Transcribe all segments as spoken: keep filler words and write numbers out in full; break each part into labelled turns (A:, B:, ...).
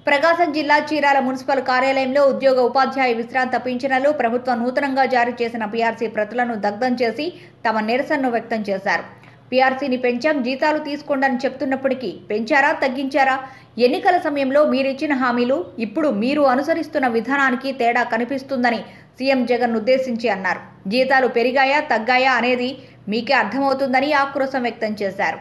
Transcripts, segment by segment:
A: ప్రకాశం జిల్లా చీరాల మున్సిపల్ కార్యాలయంలో ఉద్యోగ ఉపాధ్యాయ విశ్రాంత పింఛనలు ప్రభుత్వం నూతనంగా జారీ చేసిన పీఆర్సీ ప్రతులను దగ్ధం చేసి తమ నిరసనను వ్యక్తం చేశారు. పీఆర్సీని పెంచాం, జీతాలు తీసుకోండని చెప్తున్నప్పటికీ పెంచారా, తగ్గించారా? ఎన్నికల సమయంలో మీరిచ్చిన హామీలు ఇప్పుడు మీరు అనుసరిస్తున్న విధానానికి తేడా కనిపిస్తుందని సీఎం జగన్ ఉద్దేశించి అన్నారు. జీతాలు పెరిగాయా, తగ్గాయా అనేది మీకే అర్థమవుతుందని ఆక్రోశం వ్యక్తం చేశారు.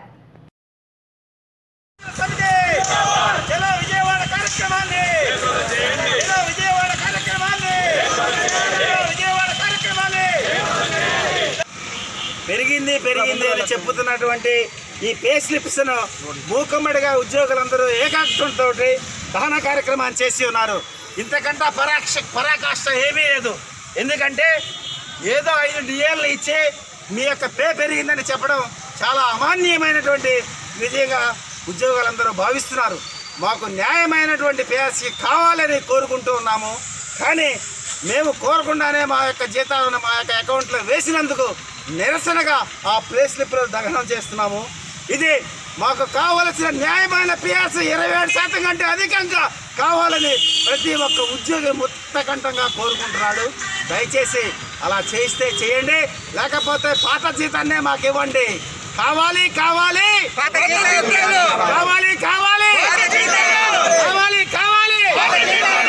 B: పెరిగింది పెరిగింది అని చెప్పుతున్నటువంటి ఈ పే స్లిప్స్ను మూకమ్మడిగా ఉద్యోగులందరూ ఏకాగ్రతతో దహన కార్యక్రమాన్ని చేసి ఉన్నారు. ఇంతకంటే పరాక్ష పరాకాష్ట ఏమీ లేదు. ఎందుకంటే ఏదో ఐదు డిఏలు ఇచ్చి మీ యొక్క పే పెరిగిందని చెప్పడం చాలా అమాన్యమైనటువంటి విధంగా ఉద్యోగులందరూ భావిస్తున్నారు. మాకు న్యాయమైనటువంటి పీఆర్సీ కావాలని కోరుకుంటూ ఉన్నాము. కానీ మేము కోరకుండానే మా యొక్క జీతాలను మా యొక్క అకౌంట్లో వేసినందుకు నిరసనగా ఆ ప్లే స్లిప్లు దహనం చేస్తున్నాము. ఇది మాకు కావలసిన న్యాయమైన పీఆర్సీ ఇరవై ఏడు శాతం కంటే అధికంగా కావాలని ప్రతి ఒక్క ఉద్యోగి ముక్తకంఠంగా కోరుకుంటున్నాడు. దయచేసి అలా చేయిస్తే చేయండి, లేకపోతే పాత జీతాన్నే మాకు ఇవ్వండి. కావాలి కావాలి కావాలి కావాలి కావాలి కావాలి